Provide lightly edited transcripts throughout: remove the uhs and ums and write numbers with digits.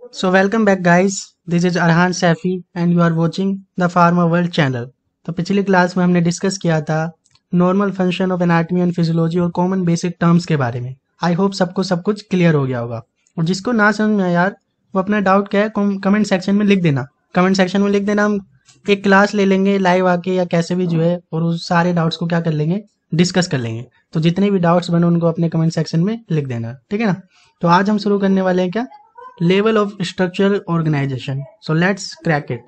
So welcome back guys, this is Arhan Saifi and you are watching the farmer world channel. तो पिछली class में हमने discuss किया था normal function of anatomy and physiology और common basic terms के बारे में। आई होप सबको सब कुछ क्लियर हो गया होगा, और जिसको ना समझ में आया यार वो अपना डाउट क्या है कमेंट सेक्शन में लिख देना। कमेंट सेक्शन में लिख देना, हम एक क्लास ले लेंगे लाइव आके या कैसे भी जो है, और उस सारे डाउट्स को क्या कर लेंगे, डिस्कस कर लेंगे। तो जितने भी डाउट्स बने उनको अपने कमेंट सेक्शन में लिख देना, ठीक है ना। तो आज हम शुरू करने वाले हैं क्या, level of structural organization. So let's crack it.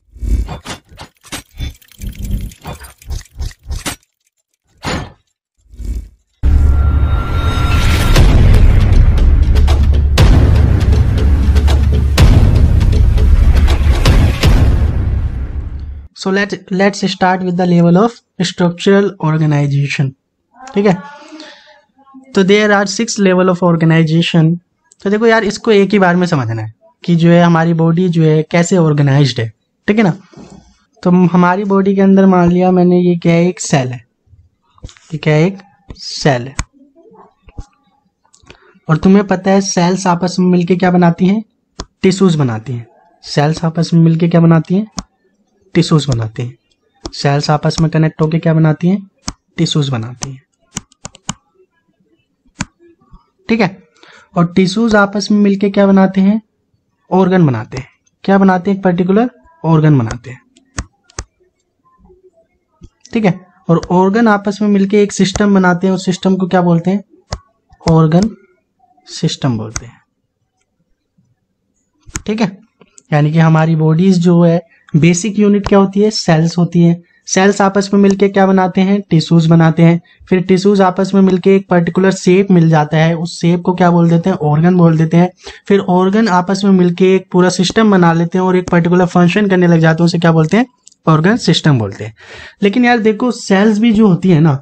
So let's start with the level of structural organization. ठीक है, तो there are 6 level of organization. तो देखो यार, इसको एक ही बार में समझना है कि जो है हमारी बॉडी जो है कैसे ऑर्गेनाइज्ड है, ठीक है ना। तो हमारी बॉडी के अंदर मान लिया मैंने, ये क्या है, एक सेल है, ये क्या है, एक सेल है। और तुम्हें पता है सेल्स आपस में मिलके क्या बनाती हैं, टिश्यूज बनाती हैं। सेल्स आपस में मिलके क्या बनाती हैं, टिश्यूज बनाती हैं। सेल्स आपस में कनेक्ट होके क्या बनाती हैं, टिश्यूज बनाती हैं, ठीक है। और टिश्यूज आपस में मिलके क्या बनाते हैं, ऑर्गन बनाते हैं। क्या बनाते हैं, एक पर्टिकुलर ऑर्गन बनाते हैं, ठीक है। और ऑर्गन आपस में मिलके एक सिस्टम बनाते हैं, उस सिस्टम को क्या बोलते हैं, ऑर्गन सिस्टम बोलते हैं, ठीक है। यानी कि हमारी बॉडीज जो है बेसिक यूनिट क्या होती है, सेल्स होती है। सेल्स आपस में मिलके क्या बनाते हैं, टिश्यूज बनाते हैं। फिर टिश्यूज आपस में मिलके एक पर्टिकुलर शेप मिल जाता है, उस शेप को क्या बोल देते हैं, ऑर्गन बोल देते हैं। फिर ऑर्गन आपस में मिलके एक पूरा सिस्टम बना लेते हैं और एक पर्टिकुलर फंक्शन करने लग जाते हैं, उसे क्या बोलते हैं, ऑर्गन सिस्टम बोलते हैं। लेकिन यार देखो, सेल्स भी जो होती है ना,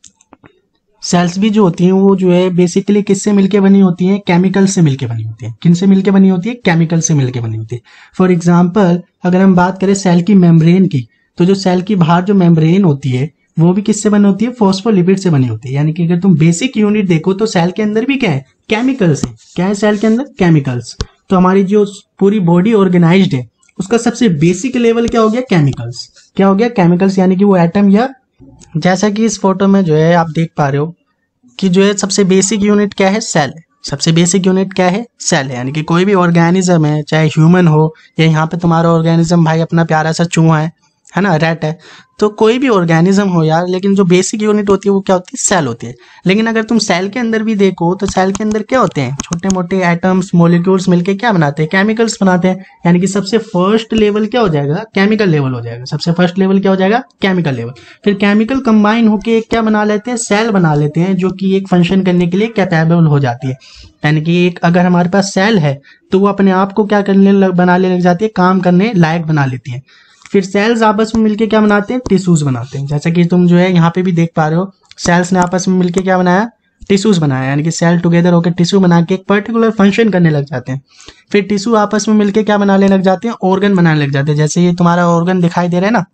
सेल्स भी जो होती हैं वो जो है बेसिकली किससे मिलके बनी होती हैं, केमिकल से मिलके बनी होती है। किन से मिलके बनी होती है, केमिकल से मिलके बनी होती है। फॉर एग्जाम्पल अगर हम बात करें सेल की मेम्ब्रेन की, तो जो सेल की बाहर जो मेम्ब्रेन होती है वो भी किससे बनी होती है, फॉस्फोलिपिड से बनी होती है। यानी कि अगर तुम बेसिक यूनिट देखो तो सेल के अंदर भी क्या है, केमिकल्स है। क्या है सेल के अंदर, केमिकल्स। तो हमारी जो पूरी बॉडी ऑर्गेनाइज्ड है उसका सबसे बेसिक लेवल क्या हो गया, केमिकल्स। क्या हो गया, केमिकल्स। यानी कि वो एटम, या जैसा कि इस फोटो में जो है आप देख पा रहे हो कि जो है सबसे बेसिक यूनिट क्या है, सेल है। सबसे बेसिक यूनिट क्या है, सेल है। यानी कि कोई भी ऑर्गेनिज्म है, चाहे ह्यूमन हो या यहाँ पे तुम्हारा ऑर्गेनिज्म भाई अपना प्यारा सा चूहा है ना, रैट है, तो कोई भी ऑर्गेनिज्म हो यार, लेकिन जो बेसिक यूनिट होती है वो क्या होती है, सेल होती है। लेकिन अगर तुम सेल के अंदर भी देखो तो सेल के अंदर क्या होते हैं, छोटे मोटे एटम्स, मॉलिक्यूल्स मिलके क्या बनाते हैं, केमिकल्स बनाते हैं। यानी कि सबसे फर्स्ट लेवल क्या हो जाएगा, केमिकल लेवल हो जाएगा। सबसे फर्स्ट लेवल क्या हो जाएगा, केमिकल लेवल। फिर केमिकल कंबाइन होके क्या बना लेते हैं, सेल बना लेते हैं, जो कि एक फंक्शन करने के लिए कैपेबल हो जाती है। यानी कि एक अगर हमारे पास सेल है तो वो अपने आप को क्या करने बनाने लग जाती है, काम करने लायक बना लेती है। फिर सेल्स आपस में मिलके क्या बनाते हैं, टिश्यूज बनाते हैं। जैसा कि तुम जो है यहाँ पे भी देख पा रहे हो, सेल्स ने आपस में मिलके क्या बनाया, टिश्यूज बनाया। यानी कि सेल टुगेदर होकर टिश्यू बना के एक पर्टिकुलर फंक्शन करने लग जाते हैं। फिर टिश्यू आपस में मिलके क्या बनाने लग जाते हैं, ऑर्गन बनाने लग जाते हैं। जैसे ये तुम्हारा ऑर्गन दिखाई दे रहा है ना,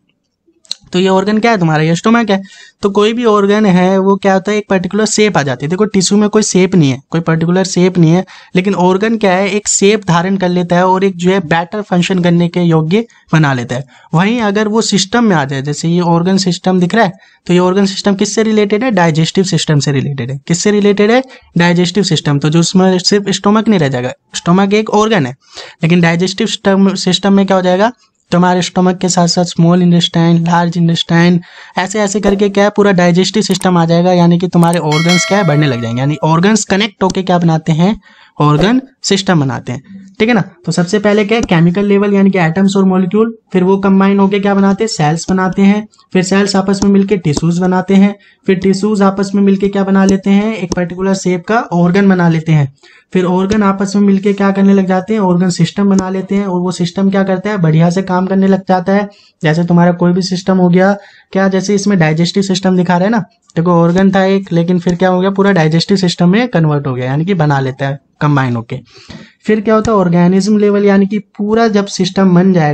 तो ये ऑर्गन क्या है तुम्हारा, ये स्टोमक है। तो कोई भी ऑर्गन है वो क्या होता है, एक पर्टिकुलर शेप आ जाती है। देखो टिश्यू में कोई शेप नहीं है, कोई पर्टिकुलर शेप नहीं है, लेकिन ऑर्गन क्या है, एक शेप धारण कर लेता है और एक जो है बेटर फंक्शन करने के योग्य बना लेता है। वहीं अगर वो सिस्टम में आ जाए, जैसे ये ऑर्गन सिस्टम दिख रहा है, तो ये ऑर्गन सिस्टम किससे रिलेटेड है, डाइजेस्टिव सिस्टम से रिलेटेड है। किससे रिलेटेड है, डाइजेस्टिव सिस्टम। तो जो उसमें सिर्फ स्टोमक नहीं रह जाएगा, स्टोमक एक ऑर्गन है, लेकिन डाइजेस्टिव सिस्टम में क्या हो जाएगा, तुम्हारे स्टोमक के साथ साथ स्मॉल इंटेस्टाइन, लार्ज इंटेस्टाइन, ऐसे ऐसे करके क्या है, पूरा डाइजेस्टिव सिस्टम आ जाएगा। यानी कि तुम्हारे ऑर्गन्स क्या है, बढ़ने लग जाएंगे। यानी ऑर्गन्स कनेक्ट होके क्या बनाते हैं, ऑर्गन सिस्टम बनाते हैं, ठीक है ना। तो सबसे पहले क्या है, केमिकल लेवल, यानी कि एटम्स और मॉलिक्यूल। फिर वो कंबाइन होके क्या बनाते हैं, सेल्स बनाते हैं। फिर सेल्स आपस में मिलके टिश्यूज बनाते हैं। फिर टिश्यूज आपस में मिलके क्या बना लेते हैं, एक पर्टिकुलर शेप का ऑर्गन बना लेते हैं। फिर ऑर्गन आपस में मिलके क्या करने लग जाते हैं, ऑर्गन सिस्टम बना लेते हैं। और वो सिस्टम क्या करता है, बढ़िया से काम करने लग जाता है। जैसे तुम्हारा कोई भी सिस्टम हो गया क्या, जैसे इसमें डाइजेस्टिव सिस्टम दिखा रहा है ना, देखो ऑर्गन था एक, लेकिन फिर क्या हो गया, पूरा डाइजेस्टिव सिस्टम में कन्वर्ट हो गया। यानी कि बना लेता है कंबाइन होके। फिर क्या होता है, ऑर्गेनिज्म लेवल, यानी कि पूरा जब सिस्टम बन जाएगा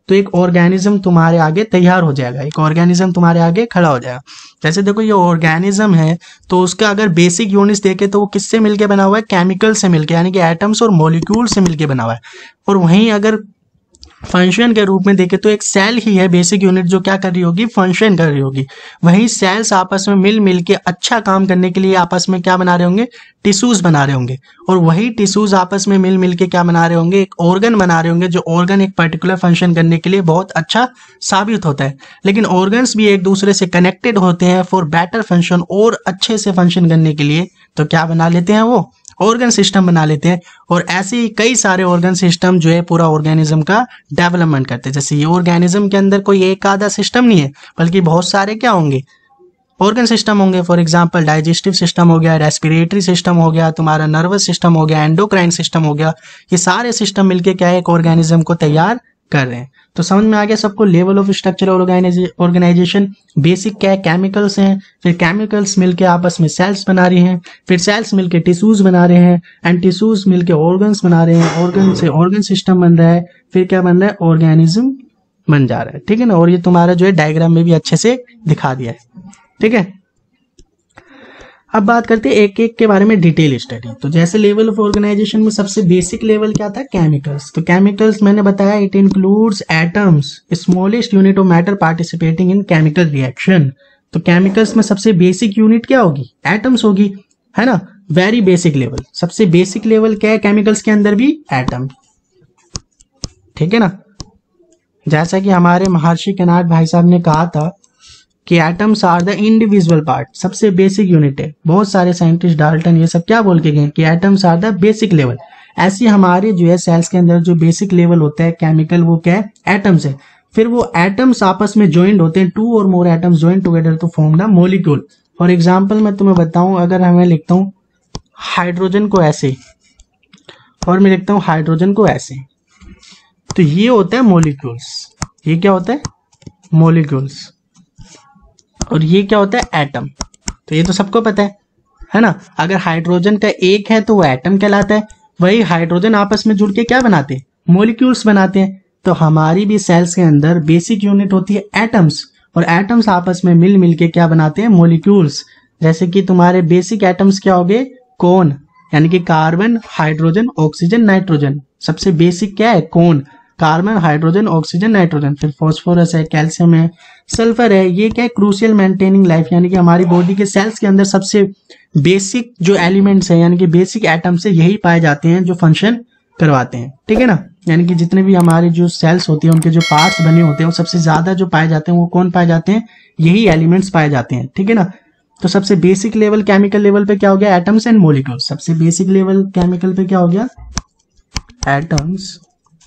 तो एक ऑर्गेनिज्म तुम्हारे आगे तैयार हो जाएगा, एक ऑर्गेनिज्म तुम्हारे आगे खड़ा हो जाएगा। जैसे देखो ये ऑर्गेनिज्म है तो उसका अगर बेसिक यूनिट्स देखे तो वो किससे मिलके बना हुआ है, केमिकल से मिलके, यानी कि एटम्स और मॉलिक्यूल से मिलके बना हुआ है। और वहीं अगर फंक्शन के रूप में देखे तो एक सेल ही है बेसिक यूनिट जो क्या कर रही होगी, फंक्शन कर रही होगी। वहीं सेल्स आपस में मिल के अच्छा काम करने के लिए आपस में क्या बना रहे होंगे, टिश्यूज बना रहे होंगे। और वही टिश्यूज आपस में मिल के क्या बना रहे होंगे, एक ऑर्गन बना रहे होंगे, जो ऑर्गन एक पर्टिकुलर फंक्शन करने के लिए बहुत अच्छा साबित होता है। लेकिन ऑर्गन्स भी एक दूसरे से कनेक्टेड होते हैं फॉर बेटर फंक्शन, और अच्छे से फंक्शन करने के लिए तो क्या बना लेते हैं, वो ऑर्गन सिस्टम बना लेते हैं। और ऐसे ही कई सारे ऑर्गन सिस्टम जो है पूरा ऑर्गेनिज्म का डेवलपमेंट करते हैं। जैसे ये ऑर्गेनिज्म के अंदर कोई एक आधा सिस्टम नहीं है, बल्कि बहुत सारे क्या होंगे, ऑर्गन सिस्टम होंगे। फॉर एग्जांपल डाइजेस्टिव सिस्टम हो गया, रेस्पिरेटरी सिस्टम हो गया, तुम्हारा नर्वस सिस्टम हो गया, एंडोक्राइन सिस्टम हो गया। ये सारे सिस्टम मिलके क्या है, एक ऑर्गेनिज्म को तैयार कर रहे हैं। तो समझ में आ गया सबको level of structure organisation. Basic क्या है, केमिकल्स हैं, फिर केमिकल्स मिलके आपस में सेल्स बना रही हैं, फिर सेल्स मिलके टिश्यूज बना रहे हैं, एंड टिश्यूज मिलके ऑर्गन्स बना रहे हैं, ऑर्गन से ऑर्गन सिस्टम बन रहा है, फिर क्या बन रहा है, ऑर्गेनिज्म बन जा रहा है। ठीक है ना। और ये तुम्हारा जो है डायग्राम में भी अच्छे से दिखा दिया है। ठीक है, अब बात करते हैं एक एक के बारे में डिटेल स्टडी। तो जैसे लेवल ऑफ ऑर्गेनाइजेशन में सबसे बेसिक लेवल क्या था, केमिकल्स। तो केमिकल्स मैंने बताया it includes atoms, smallest unit of matter participating in chemical reaction. तो केमिकल्स में सबसे बेसिक यूनिट क्या होगी, एटम्स होगी, है ना। वेरी बेसिक लेवल, सबसे बेसिक लेवल क्या है केमिकल्स के अंदर भी, एटम। ठीक है ना। जैसा कि हमारे महर्षि कनाड भाई साहब ने कहा था कि atoms are the individual part, सबसे बेसिक यूनिट है। बहुत सारे साइंटिस्ट डाल्टन ये सब क्या बोल के गए कि atoms are the basic level. ऐसे हमारे जो है सेल्स के अंदर जो बेसिक लेवल होता है केमिकल, वो क्या है, एटम्स है। फिर वो एटम्स आपस में ज्वाइंट होते हैं, 2 और more atoms join together to form the molecule. For example मैं तुम्हें बताऊं, अगर मैं लिखता हूं हाइड्रोजन को ऐसे और मैं लिखता हूं हाइड्रोजन को ऐसे, तो ये होता है मॉलिक्यूल्स। ये क्या होता है, मॉलिक्यूल्स। और ये क्या होता है, एटम। तो ये तो सबको पता है ना। अगर हाइड्रोजन का एक है तो वो एटम कहलाता है। वही हाइड्रोजन आपस में जुड़ के क्या बनाते हैं, मॉलिक्यूल्स बनाते हैं। तो हमारी भी सेल्स के अंदर बेसिक यूनिट होती है एटम्स, और एटम्स आपस में मिल के क्या बनाते हैं, मॉलिक्यूल्स। जैसे कि तुम्हारे बेसिक एटम्स क्या हो गए, कौन, यानी कि कार्बन, हाइड्रोजन, ऑक्सीजन, नाइट्रोजन। सबसे बेसिक क्या है, कौन, कार्बन, हाइड्रोजन, ऑक्सीजन, नाइट्रोजन। फिर फॉस्फोरस है, कैल्शियम है, सल्फर है। ये क्या है, क्रूशियल मेंटेनिंग लाइफ, यानी कि हमारी बॉडी के सेल्स के अंदर सबसे बेसिक जो एलिमेंट्स है, यानी कि बेसिक एटम्स है, यही पाए जाते हैं जो फंक्शन करवाते हैं। ठीक है ना। यानी कि जितने भी हमारे जो सेल्स होती है उनके जो पार्ट्स बने होते हैं, वो सबसे ज्यादा जो पाए जाते हैं वो कौन पाए जाते हैं, यही एलिमेंट्स पाए जाते हैं। ठीक है ना। तो सबसे बेसिक लेवल केमिकल लेवल पे क्या हो गया, एटम्स एंड मॉलिक्यूल्स। सबसे बेसिक लेवल केमिकल पे क्या हो गया, एटम्स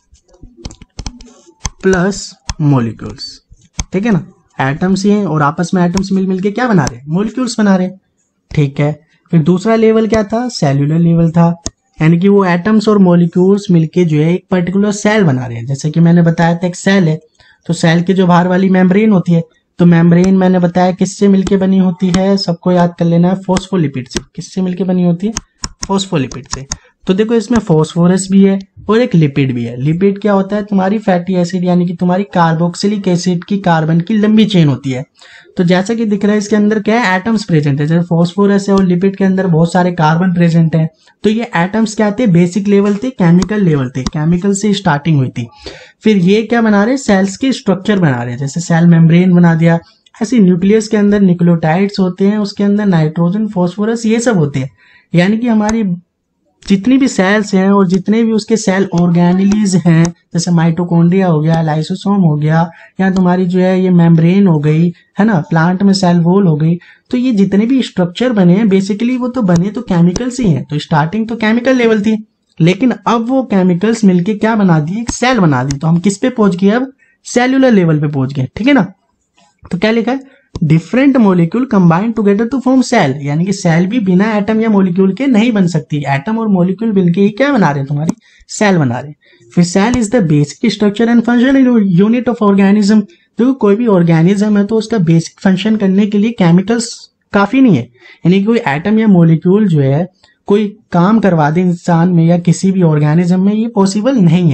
प्लस मॉलिक्यूल्स। ठीक है ना। एटम्स ही हैं और आपस में एटम्स मिल के क्या बना रहे हैं, मॉलिक्यूल्स बना रहे हैं। ठीक है। फिर दूसरा लेवल क्या था, सेल्यूलर लेवल था, यानी कि वो एटम्स और मॉलिक्यूल्स मिलके जो है एक पर्टिकुलर सेल बना रहे हैं। जैसे कि मैंने बताया था एक सेल है, तो सेल के जो बाहर वाली मेम्ब्रेन होती है, तो मेम्ब्रेन मैंने बताया किससे मिलके बनी होती है, सबको याद कर लेना है, फॉस्फोलिपिड से। किससे मिलके बनी होती है, फॉस्फोलिपिड से। तो देखो इसमें फॉस्फोरस भी है और एक लिपिड भी है। लिपिड क्या होता है, तुम्हारी फैटी एसिड, यानी कि तुम्हारी कार्बोक्सिलिक एसिड की कार्बन की लंबी चेन होती है। तो जैसा कि दिख रहा है इसके अंदर क्या है, एटम्स प्रेजेंट है। जैसे फॉस्फोरस है और लिपिड के अंदर बहुत सारे कार्बन प्रेजेंट है। तो ये एटम्स क्या थे, बेसिक लेवल थे, केमिकल लेवल थे, केमिकल से स्टार्टिंग हुई थी। फिर ये क्या बना रहे, सेल्स के स्ट्रक्चर बना रहे हैं। जैसे सेल मेम्ब्रेन बना दिया, ऐसे न्यूक्लियस के अंदर न्यूक्लियोटाइड्स होते हैं, उसके अंदर नाइट्रोजन, फॉस्फोरस, ये सब होते हैं। यानी कि हमारी जितनी भी सेल्स हैं और जितने भी उसके सेल ऑर्गेनेलीज हैं, जैसे माइटोकॉन्ड्रिया हो गया, लाइसोसोम हो गया, या तुम्हारी जो है ये मेम्ब्रेन हो गई, है ना, प्लांट में सेल वॉल हो गई। तो ये जितने भी स्ट्रक्चर बने हैं बेसिकली वो तो बने तो केमिकल्स ही हैं। तो स्टार्टिंग तो केमिकल लेवल थी, लेकिन अब वो केमिकल्स मिलके क्या बना दिए, एक सेल बना दी। तो हम किस पे पहुंच गए, अब सेल्यूलर लेवल पे पहुंच गए। ठीक है ना। तो क्या लिखा है, different molecule combine together to form cell, यानी कि सेल भी बिना एटम या मॉलिक्यूल के नहीं बन सकती। एटम और मॉलिक्यूल मिलके ही क्या बना रहे हैं, तुम्हारी सेल बना रहे हैं। फिर cell is the basic structure and functional unit of organism. तो कोई भी ऑर्गेनिज्म है तो उसका बेसिक फंक्शन करने के लिए केमिकल्स काफी नहीं है, यानी कि कोई एटम या मॉलिक्यूल जो है कोई काम करवा दे इंसान में या किसी भी ऑर्गेनिज्म में, ये पॉसिबल नहीं है।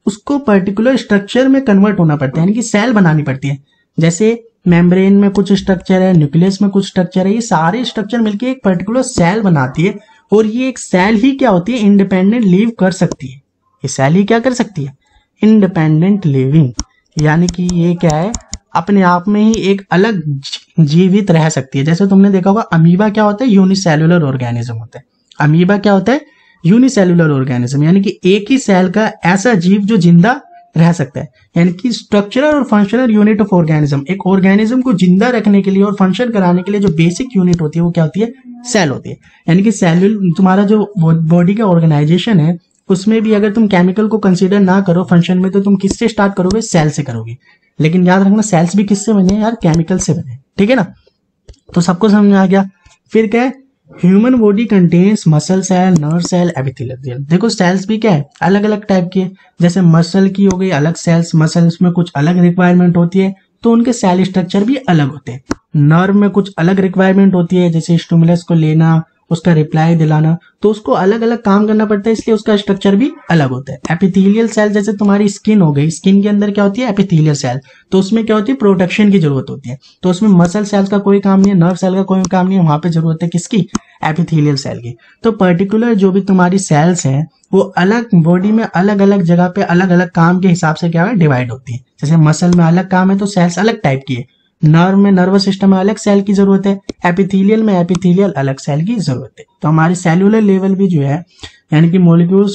उसको पर्टिकुलर स्ट्रक्चर में कन्वर्ट होना पड़ता है, यानी कि सेल बनानी पड़ती है। जैसे मेम्ब्रेन में कुछ स्ट्रक्चर है, न्यूक्लियस में कुछ स्ट्रक्चर है, ये सारे स्ट्रक्चर मिलकर एक पर्टिकुलर सेल बनाती है। और ये एक सेल ही क्या होती है, इंडिपेंडेंट लिव कर सकती है। ये सेल ही क्या कर सकती है, इंडिपेंडेंट लिविंग, यानी कि ये क्या है, अपने आप में ही एक अलग जीवित रह सकती है। जैसे तुमने देखा होगा अमीबा क्या होता है, यूनिसेलुलर ऑर्गेनिज्म होता है। अमीबा क्या होता है, यूनिसेलुलर ऑर्गेनिज्म, यानी कि एक ही सेल का ऐसा जीव जो जिंदा रह सकता है। यानी कि स्ट्रक्चरल और फंक्शनल यूनिट ऑफ ऑर्गेनिज्म, एक ऑर्गेनिज्म को जिंदा रखने के लिए और फंक्शन कराने के लिए जो बेसिक यूनिट होती है वो क्या होती है, सेल होती है। यानी कि सेलुल, तुम्हारा जो बॉडी का ऑर्गेनाइजेशन है उसमें भी अगर तुम केमिकल को कंसीडर ना करो फंक्शन में, तो तुम किससे स्टार्ट करोगे, सेल से करोगे। लेकिन याद रखना सेल्स भी किससे बने यार, केमिकल से बने, ठीक है ना। तो सबको समझ में आ गया। फिर क्या है, human body contains muscle cell, nerve cell, epithelial cell. देखो सेल्स भी क्या है, अलग अलग टाइप के। जैसे मसल की हो गई अलग सेल्स, मसल्स में कुछ अलग रिक्वायरमेंट होती है तो उनके सेल स्ट्रक्चर भी अलग होते हैं। नर्व में कुछ अलग रिक्वायरमेंट होती है, जैसे स्टिमुलस को लेना, उसका रिप्लाई दिलाना, तो उसको अलग अलग काम करना पड़ता है, इसलिए उसका स्ट्रक्चर भी अलग होता है। एपिथेलियल सेल, जैसे तुम्हारी स्किन हो गई, स्किन के अंदर क्या होती है, एपिथेलियल सेल, तो उसमें क्या होती है, प्रोटेक्शन की जरूरत होती है। तो उसमें मसल सेल्स का कोई काम नहीं है, नर्व सेल का कोई काम नहीं है, वहां पे जरूरत है किसकी, एपिथेलियल सेल की। तो पर्टिकुलर जो भी तुम्हारी सेल्स हैं वो अलग बॉडी में अलग अलग जगह पे अलग अलग काम के हिसाब से क्या है, डिवाइड होती है। जैसे मसल में अलग काम है तो सेल्स अलग टाइप की है, नर्व में नर्वस सिस्टम में अलग सेल की जरूरत है, एपिथेलियल में एपिथेलियल अलग सेल की जरूरत है। तो हमारे सेलुलर लेवल भी जो है, यानी कि मॉलिक्यूल्स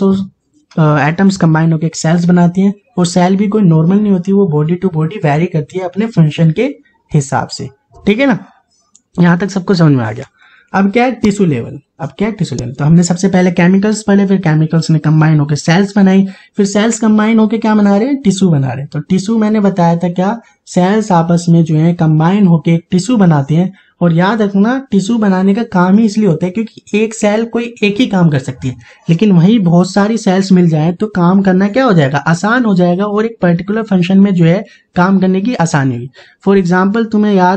और एटम्स कंबाइन होकर एक सेल्स बनाती हैं। और सेल भी कोई नॉर्मल नहीं होती, वो बॉडी टू बॉडी वेरी करती है अपने फंक्शन के हिसाब से, ठीक है ना। यहां तक सबको समझ में आ गया। अब क्या है, टिश्यू लेवल। अब क्या है, टिश्यू लेवल। तो हमने सबसे पहले केमिकल्स पढ़े, फिर केमिकल्स ने कंबाइन होकर सेल्स बनाई, फिर सेल्स कंबाइन होकर क्या बना रहे हैं, टिश्यू बना रहे हैं। तो टिश्यू मैंने बताया था क्या, सेल्स आपस में जो है कंबाइन होकर एक टिश्यू बनाते हैं। और याद रखना टिश्यू बनाने का काम ही इसलिए होता है क्योंकि एक सेल कोई एक ही काम कर सकती है, लेकिन वहीं बहुत सारी सेल्स मिल जाए तो काम करना क्या हो जाएगा, आसान हो जाएगा, और एक पर्टिकुलर फंक्शन में जो है काम करने की आसानी हुई। फॉर एग्जाम्पल तुम्हें यार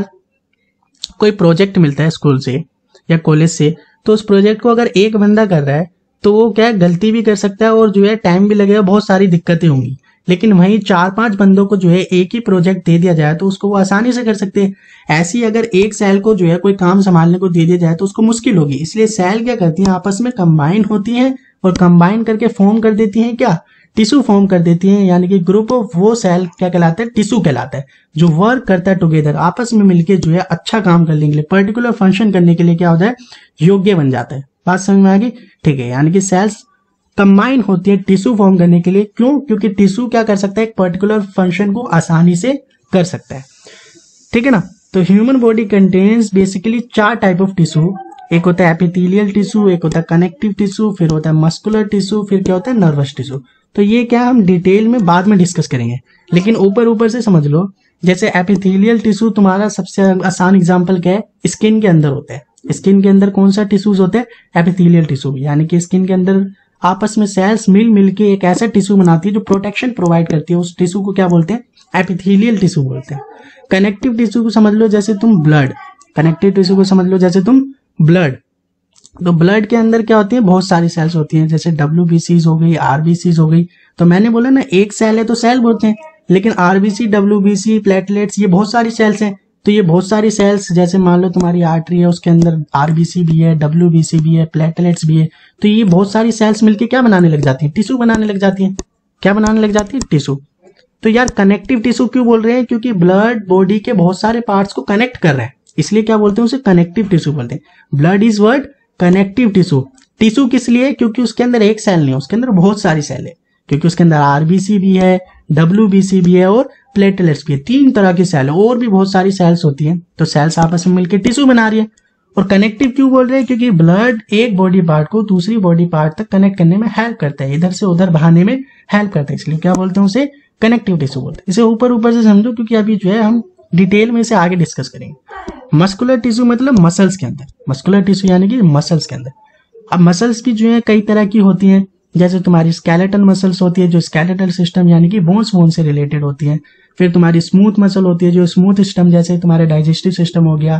कोई प्रोजेक्ट मिलता है स्कूल से या कॉलेज से, तो उस प्रोजेक्ट को अगर एक बंदा कर रहा है तो वो क्या है, गलती भी कर सकता है और जो है टाइम भी लगेगा, बहुत सारी दिक्कतें होंगी। लेकिन वहीं 4-5 बंदों को जो है एक ही प्रोजेक्ट दे दिया जाए तो उसको वो आसानी से कर सकते हैं। ऐसी अगर एक सेल को जो है कोई काम संभालने को दे दिया जाए तो उसको मुश्किल होगी। इसलिए सेल क्या करती हैं, आपस में कंबाइन होती हैं और कंबाइन करके फॉर्म कर देती हैं क्या, टिश्यू फॉर्म कर देती हैं। यानी कि ग्रुप ऑफ वो सेल क्या कहलाता है, टिश्यू कहलाता है, जो वर्क करता है टुगेदर, आपस में मिलके जो है अच्छा काम करने के लिए, पर्टिकुलर फंक्शन करने के लिए क्या होता है, योग्य बन जाता है। बात समझ में आ गई, ठीक है। यानी कि सेल्स कंबाइन होती है टिश्यू फॉर्म करने के लिए। क्यों, क्योंकि टिश्यू क्या कर सकता है, एक पर्टिकुलर फंक्शन को आसानी से कर सकता है, ठीक है ना। तो human body contains basically 4 type of tissue. एक होता है एपिथेलियल टिश्यू, एक होता है कनेक्टिव टिश्यू, फिर होता है मस्कुलर टिश्यू, फिर क्या होता है, नर्वस टिश्यू। तो ये क्या हम डिटेल में बाद में डिस्कस करेंगे, लेकिन ऊपर ऊपर से समझ लो। जैसे एपिथेलियल टिश्यू तुम्हारा सबसे आसान एग्जांपल क्या है, स्किन के अंदर होता है। स्किन के अंदर कौन सा टिश्यूज होते हैं, एपिथेलियल टिश्यू। यानी कि स्किन के अंदर आपस में सेल्स मिल के एक ऐसा टिश्यू बनाती है जो प्रोटेक्शन प्रोवाइड करती है। उस टिश्यू को क्या बोलते हैं, एपिथेलियल टिश्यू बोलते हैं। कनेक्टिव टिश्यू को समझ लो जैसे तुम ब्लड, कनेक्टिव टिश्यू को समझ लो जैसे तुम ब्लड। तो ब्लड के अंदर क्या होती है, बहुत सारी सेल्स होती हैं, जैसे WBCs हो गई, RBCs हो गई। तो मैंने बोला ना एक सेल है तो सेल बोलते हैं, लेकिन RBC, WBC, प्लेटलेट्स, ये बहुत सारी सेल्स हैं। तो ये बहुत सारी सेल्स, जैसे मान लो तुम्हारी आर्टरी है, उसके अंदर RBC भी है, WBC भी है, प्लेटलेट्स भी है। तो ये बहुत सारी सेल्स मिलके क्या बनाने लग जाती है, टिश्यू बनाने लग जाती है। क्या बनाने लग जाती है, टिश्यू। तो यार कनेक्टिव टिश्यू क्यों बोल रहे हैं, क्योंकि ब्लड बॉडी के बहुत सारे पार्ट्स को कनेक्ट कर रहे हैं, इसलिए क्या बोलते हैं उसे कनेक्टिव टिश्यू बोलते हैं। Blood is word connective tissue. Tissue किस लिए, क्योंकि उसके अंदर एक सेल नहीं है, उसके अंदर बहुत सारी सेल है, क्योंकि उसके अंदर RBC भी है, WBC भी है और प्लेटलेट्स भी है। 3 तरह की सेल है, और भी बहुत सारी सेल्स होती हैं। तो सेल्स आपस में मिलकर टिश्यू बना रही है। और कनेक्टिव क्यों बोल रहे हैं, क्योंकि ब्लड एक बॉडी पार्ट को दूसरी बॉडी पार्ट तक कनेक्ट करने में हेल्प करता है, इधर से उधर बहाने में हेल्प करता है, इसलिए क्या बोलते हैं उसे कनेक्टिव टिश्यू बोलते हैं। इसे ऊपर ऊपर से समझो, क्योंकि अभी जो है हम डिटेल में इसे आगे डिस्कस करेंगे। मस्कुलर टिश्यू मतलब मसल्स के अंदर, मस्कुलर टिश्यू यानी कि मसल्स के अंदर। अब मसल्स भी जो है कई तरह की होती हैं, जैसे तुम्हारी स्केलेटल मसल्स होती है जो स्केलेटल सिस्टम यानी कि बोन्स से रिलेटेड होती है। फिर तुम्हारी स्मूथ मसल होती है जो स्मूथ सिस्टम, जैसे तुम्हारे डाइजेस्टिव सिस्टम हो गया,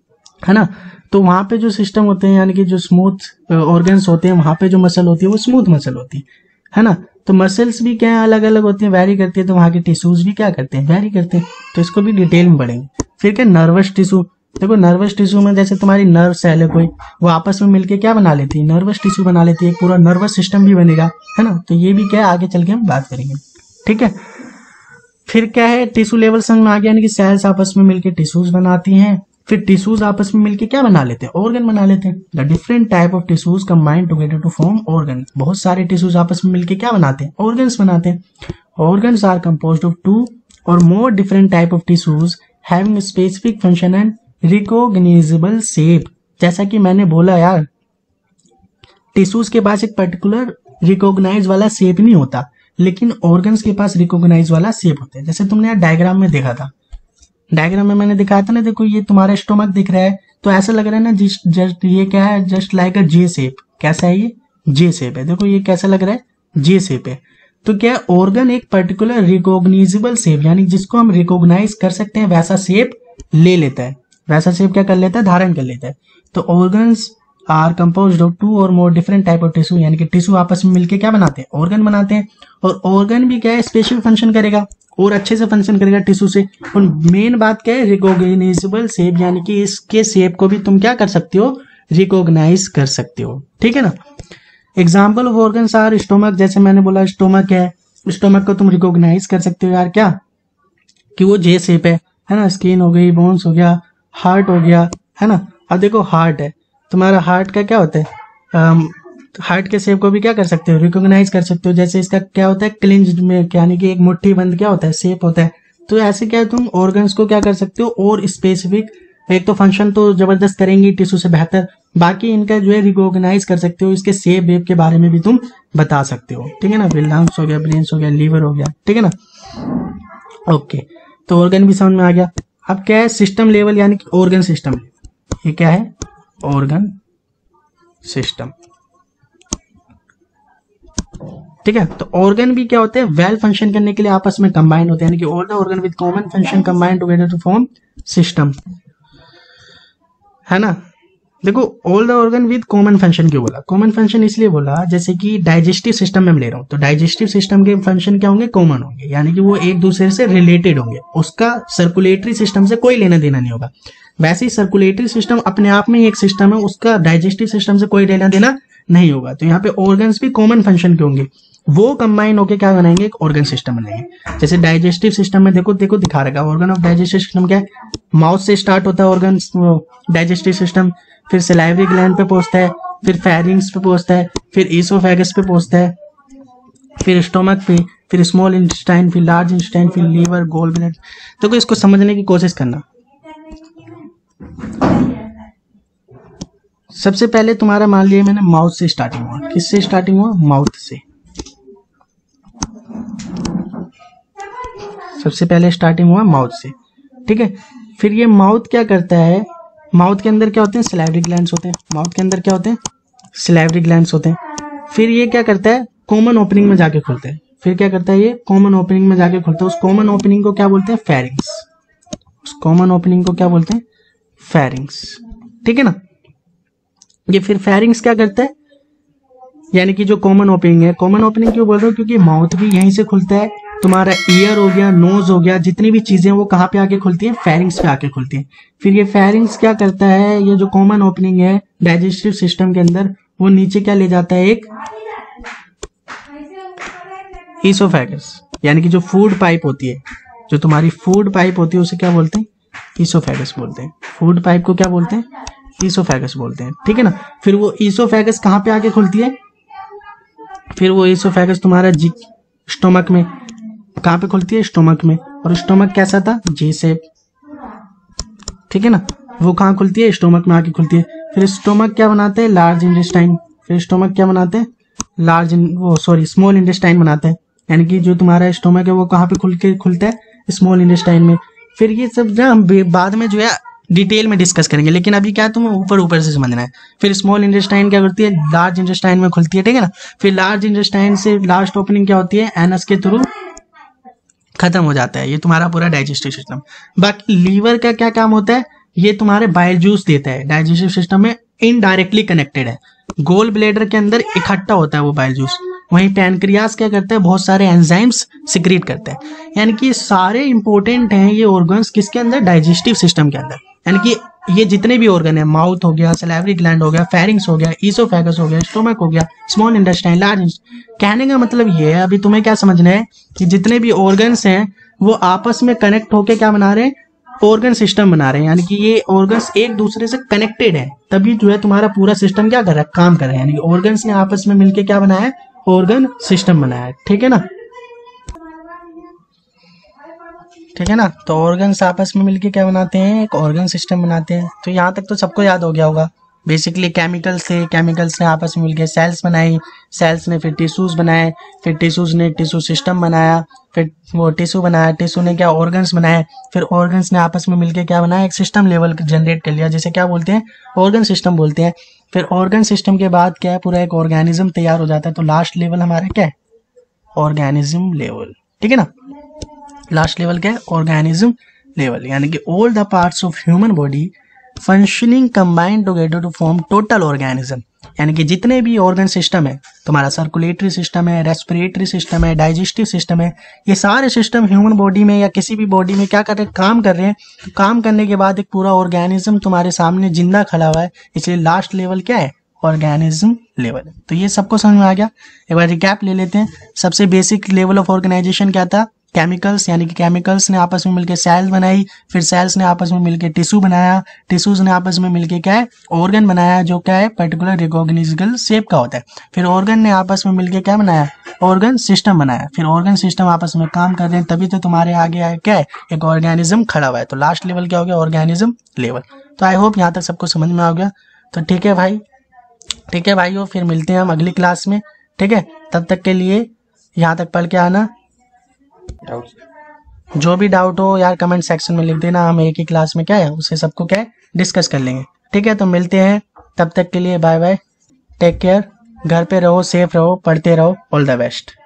है ना। तो वहां पे जो सिस्टम होते हैं, यानी कि जो स्मूथ ऑर्गन्स होते हैं, वहां पे जो मसल होती है वो स्मूथ मसल होती है ना। तो मसल्स भी क्या है अलग अलग होती हैं, वेरी करती है, तो वहाँ के टिश्यूज भी क्या करते हैं, वेरी करते हैं। तो इसको भी डिटेल में पढ़ेंगे। फिर क्या नर्वस टिश्यू, देखो नर्वस टिश्यू में जैसे तुम्हारी नर्व सेल है कोई, वो आपस में मिलके क्या बना लेती है, नर्वस टिश्यू बना लेती है, पूरा नर्वस सिस्टम भी बनेगा, है ना। तो ये भी क्या है आगे चल के हम बात करेंगे, ठीक है। फिर क्या है टिश्यू लेवल समझ में आ गया, यानी कि सेल्स आपस में मिलके टिश्यूज बनाती हैं। फिर टिश्यूज आपस में मिलके क्या बना लेते हैं, ऑर्गन बना लेते हैं। The different type of tissues combine together to form organ, बहुत सारे टिश्यूज आपस में मिलके क्या बनाते हैं, ऑर्गन्स बनाते हैं। ऑर्गन्स आर कंपोज्ड ऑफ 2 और more different type of tissues having specific function and recognisable shape. जैसा कि मैंने बोला यार, टिश्यूज के पास एक पर्टिकुलर रिकॉग्नाइज वाला शेप नहीं होता, लेकिन ऑर्गन्स के पास रिकॉग्नाइज वाला शेप होता है। जैसे तुमने यार डायग्राम में देखा था, डायग्राम में मैंने दिखाया था ना, देखो ये तुम्हारा स्टोमक दिख रहा है, तो ऐसा लग रहा है ना जस्ट ये क्या है, just like a J shape. कैसा है ये, जे शेप है। देखो ये कैसा लग रहा है, जे शेप है। तो क्या ऑर्गन एक पर्टिकुलर रिकॉग्निजेबल शेप, यानी जिसको हम रिकॉग्नाइज कर सकते हैं वैसा शेप ले लेता है, वैसा शेप क्या कर लेता है, धारण कर लेता है। तो ऑर्गन्स आर कंपोज्ड ऑफ 2 और more different type of tissue, यानी कि टिश्यू आपस में मिलकर क्या बनाते हैं, ऑर्गन बनाते हैं। और ऑर्गन भी क्या है स्पेशल फंक्शन करेगा और अच्छे से फंक्शन करेगा टिश्यू से। और मेन बात क्या है, रिकॉग्नाइजेबल शेप, यानी कि इसके शेप को भी तुम क्या कर सकते हो, रिकॉग्नाइज कर सकते हो, ठीक है ना। Example of organs are stomach, जैसे मैंने बोला स्टोमक है, स्टोमक को तुम रिकॉग्नाइज कर सकते हो यार क्या, कि वो जे शेप है ना। स्किन हो गई, बोन्स हो गया, हार्ट हो गया, है ना। अब देखो हार्ट है तुम्हारा, हार्ट का क्या होता है, हार्ट के शेप को भी क्या कर सकते हो, रिकॉग्नाइज कर सकते हो। जैसे इसका क्या होता है, क्लिंज्ड में, यानी कि एक मुट्ठी बंद क्या होता है, शेप होता है। तो ऐसे क्या तुम ऑर्गन्स को क्या कर सकते हो, और स्पेसिफिक, एक तो फंक्शन तो जबरदस्त करेंगी टिश्यू से बेहतर, बाकी इनका जो है रिकॉग्नाइज कर सकते हो, इसके शेप वेप के बारे में भी तुम बता सकते हो, ठीक है ना। लंग्स हो गया, ब्रेन्स हो गया, लीवर हो गया, ठीक है ना। ओके, तो ऑर्गन भी समझ में आ गया। अब क्या है सिस्टम लेवल, यानी कि ऑर्गन सिस्टम। ये क्या है, ऑर्गन सिस्टम, ठीक है। तो ऑर्गन भी क्या होते हैं, वेल फंक्शन करने के लिए आपस में कंबाइन होते हैं, यानी कि all the organ with common function combine together to form system, है ना। देखो all the organ with common function क्यों बोला, कॉमन फंक्शन इसलिए बोला, जैसे कि डाइजेस्टिव सिस्टम में हम ले रहा हूं, तो डाइजेस्टिव सिस्टम के फंक्शन क्या होंगे, कॉमन होंगे, यानी कि वो एक दूसरे से रिलेटेड होंगे, उसका सर्कुलेटरी सिस्टम से कोई लेना देना नहीं होगा। वैसे ही सर्कुलेटरी सिस्टम अपने आप में एक सिस्टम है, उसका डाइजेस्टिव सिस्टम से कोई लेना देना नहीं होगा। तो यहाँ पे ऑर्गन्स भी कॉमन फंक्शन के होंगे, वो कंबाइन होकर क्या बनाएंगे, एक ऑर्गन सिस्टम बनाएंगे। जैसे डाइजेस्टिव सिस्टम में देखो देखो दिखा रखा, ऑर्गन ऑफ डाइजेस्टिव सिस्टम क्या है, माउथ से स्टार्ट होता है ऑर्गन डाइजेस्टिव सिस्टम, फिर सलाइवरी ग्लैंड पे पहुंचता है, फिर फेरिंग्स पे पहुंचता है, फिर ईसोफेगस पे पहुंचता है, फिर स्टोमक पे, फिर स्मॉल इंटेस्टाइन, फिर लार्ज इंटेस्टाइन, फिर लीवर, गॉल ब्लैडर। तो इसको समझने की कोशिश करना। सबसे पहले तुम्हारा मान लिया मैंने माउथ से स्टार्टिंग हुआ, किससे स्टार्टिंग हुआ, माउथ से। सबसे पहले स्टार्टिंग हुआ माउथ से, ठीक है। फिर ये माउथ क्या करता है, माउथ के अंदर क्या होते हैं, सलाइवरी ग्लैंड्स होते हैं, माउथ के अंदर क्या होते हैं, सलाइवरी ग्लैंड्स होते हैं। फिर ये क्या करता है, कॉमन ओपनिंग में जाके खुलता है। फिर क्या करता है, ये कॉमन ओपनिंग में जाके खुलता है। उस कॉमन ओपनिंग को क्या बोलते हैं, फेरिंग्स। उस कॉमन ओपनिंग को क्या बोलते हैं, फेरिंग्स, ठीक है ना। ये फिर फेरिंग्स क्या करता है, यानी कि जो कॉमन ओपनिंग है, कॉमन ओपनिंग क्यों बोल रहा हूँ, क्योंकि माउथ भी यहीं से खुलता है, तुम्हारा ईयर हो गया, नोज हो गया, जितनी भी चीजें वो कहाँ पे आके खुलती है, फेरिंग्स पे आके खुलती है। फिर ये फेरिंग्स क्या करता है, ये जो कॉमन ओपनिंग है डाइजेस्टिव सिस्टम के अंदर, वो नीचे क्या ले जाता है, एक ईसोफेगस, यानी कि जो फूड पाइप होती है, जो तुम्हारी फूड पाइप होती है उसे क्या बोलते हैं, ईसोफेगस बोलते हैं। फूड पाइप को क्या बोलते हैं, ईसोफेगस बोलते हैं, ठीक है ना। फिर वो ईसोफेगस कहाँ पे आके खुलती है, फिर वो ईसोफेगस तुम्हारा स्टोमक में, कहाँ पे खुलती है, स्टोमक में। और स्टोमक कैसा था, जी शेप, ठीक है ना। वो कहाँ खुलती है, स्टोमक में आके खुलती है। फिर स्टोमक क्या बनाते हैं, लार्ज इंटेस्टाइन। फिर स्टोमक क्या बनाते हैं, स्मॉल इंटेस्टाइन बनाते हैं, यानी कि जो तुम्हारा स्टोमक है वो कहाँ पे खुलता है, स्मॉल इंटेस्टाइन में। फिर ये सब जो हम बाद में जो है डिटेल में डिस्कस करेंगे, लेकिन अभी क्या तुम्हें ऊपर ऊपर से समझना है। फिर स्मॉल इंटेस्टाइन क्या करती है, लार्ज इंटेस्टाइन में खुलती है, ठीक है ना। फिर लार्ज इंटेस्टाइन से लास्ट ओपनिंग क्या होती है, एनस के थ्रू खत्म हो जाता है। ये तुम्हारा पूरा डाइजेस्टिव सिस्टम। बाकी लीवर का क्या काम होता है, ये तुम्हारे बाइल जूस देता है, डाइजेस्टिव सिस्टम में इनडायरेक्टली कनेक्टेड है। गोल ब्लेडर के अंदर इकट्ठा होता है वो बाइल जूस, वहीं पैनक्रियास क्या करता है, बहुत सारे एंजाइम्स सिक्रीट करता है। यानी कि सारे इंपॉर्टेंट हैं ये ऑर्गन्स किसके अंदर, डाइजेस्टिव सिस्टम के अंदर। यानी कि ये जितने भी ऑर्गन है, माउथ हो गया, सैलिवरी ग्लैंड हो गया, फेरिंग्स हो गया, ईसोफेगस हो गया, स्टोमक हो गया, स्मॉल इंटेस्टाइन, लार्ज। कहने का मतलब ये है, अभी तुम्हें क्या समझना है कि जितने भी ऑर्गन्स हैं वो आपस में कनेक्ट होके क्या बना रहे हैं, ऑर्गन सिस्टम बना रहे हैं। यानी कि ये ऑर्गन्स एक दूसरे से कनेक्टेड है, तभी जो है तुम्हारा पूरा सिस्टम क्या कर रहा है, काम कर रहा है। यानी ऑर्गन्स ने आपस में मिलके क्या बनाया है, ऑर्गन सिस्टम बनाया है। ठीक है ना, ठीक है ना। तो ऑर्गन्स आपस में मिलके क्या बनाते हैं, एक ऑर्गन सिस्टम बनाते हैं। तो यहाँ तक तो सबको याद हो गया होगा। बेसिकली केमिकल्स थे, केमिकल्स ने आपस में मिलके सेल्स बनाई, सेल्स ने फिर टिश्यूज बनाए, फिर टिश्यूज ने टिश्यू सिस्टम बनाया, फिर वो टिश्यू बनाया, टिश्यू ने क्या ऑर्गन्स बनाए, फिर ऑर्गन्स ने आपस में मिलके क्या बनाया, एक सिस्टम लेवल जनरेट कर लिया, जिसे क्या बोलते हैं, ऑर्गन सिस्टम बोलते हैं। फिर ऑर्गन सिस्टम के बाद क्या है, पूरा एक ऑर्गेनिज्म तैयार हो जाता है। तो लास्ट लेवल हमारा क्या है, ऑर्गेनिज्म लेवल। ठीक है ना, लास्ट लेवल क्या है, ऑर्गेनिज्म लेवल। यानी कि all the parts of human body functioning combined together to form total organism. यानी कि जितने भी ऑर्गन सिस्टम है, तुम्हारा सर्कुलेटरी सिस्टम है, रेस्पिरेटरी सिस्टम है, डाइजेस्टिव सिस्टम है, ये सारे सिस्टम ह्यूमन बॉडी में या किसी भी बॉडी में क्या कर रहे हैं, काम कर रहे हैं। तो काम करने के बाद एक पूरा ऑर्गेनिज्म तुम्हारे सामने जिंदा खड़ा हुआ है, इसलिए लास्ट लेवल क्या है, ऑर्गेनिज्म लेवल। तो ये सबको समझ में आ गया। एक बार रिकैप ले लेते हैं। सबसे बेसिक लेवल ऑफ ऑर्गेनाइजेशन क्या था, केमिकल्स। यानी कि केमिकल्स ने आपस में मिलकर सेल्स बनाई, फिर सेल्स ने आपस में मिलकर टिश्यू बनाया, टिश्यूज ने आपस में मिलकर क्या है, ऑर्गन बनाया, जो क्या है, पर्टिकुलर रिकॉग्निजेबल शेप का होता है। फिर ऑर्गन ने आपस में मिलकर क्या बनाया, ऑर्गन सिस्टम बनाया। फिर ऑर्गन सिस्टम आपस में काम कर रहे हैं, तभी तो तुम्हारे आगे आया क्या है, एक ऑर्गेनिज्म खड़ा हुआ है। तो लास्ट लेवल क्या हो गया, ऑर्गेनिज्म लेवल। तो आई होप यहाँ तक सबको समझ में आ गया। तो ठीक है भाई, ठीक है भाइयों, फिर मिलते हैं हम अगली क्लास में। ठीक है, तब तक के लिए यहाँ तक पढ़ के आना। जो भी डाउट हो यार कमेंट सेक्शन में लिख देना, हम एक ही क्लास में क्या है उसे सबको क्या है डिस्कस कर लेंगे। ठीक है, तो मिलते हैं, तब तक के लिए बाय बाय, टेक केयर, घर पे रहो, सेफ रहो, पढ़ते रहो, ऑल द बेस्ट।